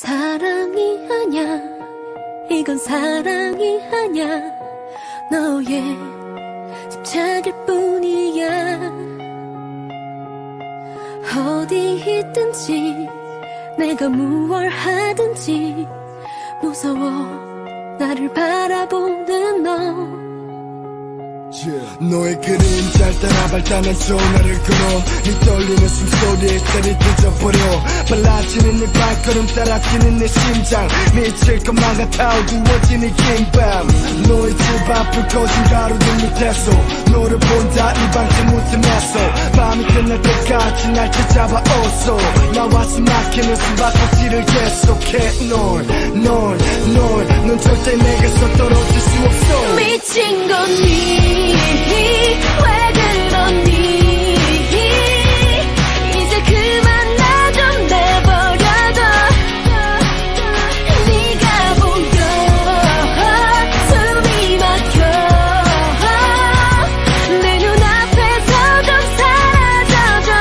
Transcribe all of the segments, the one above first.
사랑이 아냐, 이건 사랑이 아냐, 너의 집착일 뿐이야. 어디 있든지 내가 무얼 하든지 무서워 나를 바라보는 너. 너의 그림자를 따라 발단한 전화를 걸어 네 떨리는 숨소리에 때를 뜯어버려 빨라지는 네 발걸음 따라 뛰는 내 심장 미칠 것만 같아 어두워진 이 긴밤 너의 집 앞을 거진 가로등 밑에서 너를 본다 이 방송 무틈에서 밤이 끝날 때까지 날 붙잡아 어서 나와 숨막히는 숨바꼭질을 계속해 넌 절대 내게서 떨어질 수 없어. 미친 거니 왜 그러니 이제 그만 나 좀 내버려둬. 네가 보여 숨이 막혀 내 눈앞에서 좀 사라져줘.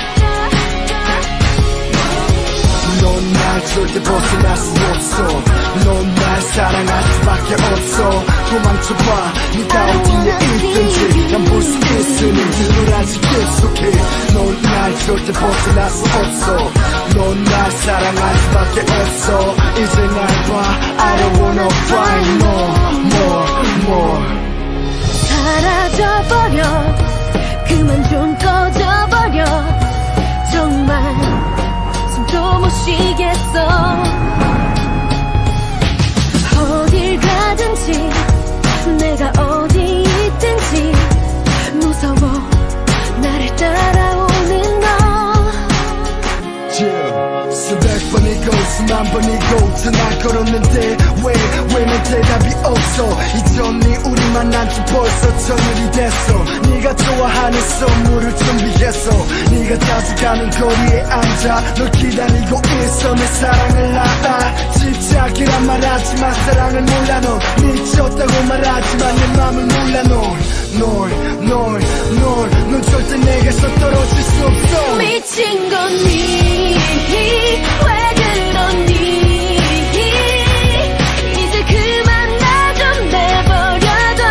넌 날 절대 벗어날 수 없어. 넌 날 사랑할 수밖에 없어. 도망쳐봐 네가 어디에 있든지 난 볼 수 있으니 늘 아직 계속해. 넌 날 절대 벗어날 수 없어. 넌 날 사랑할 수밖에 없어. 이제 날 봐 I don't wanna fight more. 사라져버려 그만 좀 꺼져버려 정말 숨도 못 쉬겠어. 어딜 가든지 내가 어디 있든지 무서워 나를 따라오는 너. 수백 번이고 수만 번이고 전화 걸었는데 왜 내 대답이 없어. 이전이 우리 만난 지 벌써 저녁이 됐어. 네가 좋아하는 선물을 준비했어. 네가 자주 가는 거리에 앉아 널 기다리고 있어. 내 사랑을 알아 집착이란 말하지만 사랑을 몰라. 넌 미쳤다고 말하지만 내 맘을 몰라. 넌 절대 내게서 떨어질 수 없어. 미친 거니 왜 그러니 이제 그만 나 좀 내버려둬.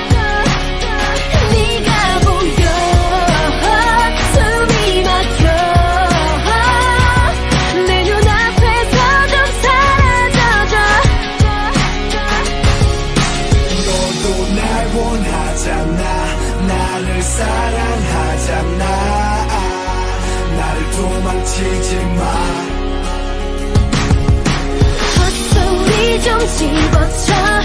네가 보여 숨이 막혀 내 눈앞에서 좀 사라져줘. 너도 날 원하잖아. 나를 사랑하잖아. 나를 도망치지 마. 헛소리 좀 집어쳐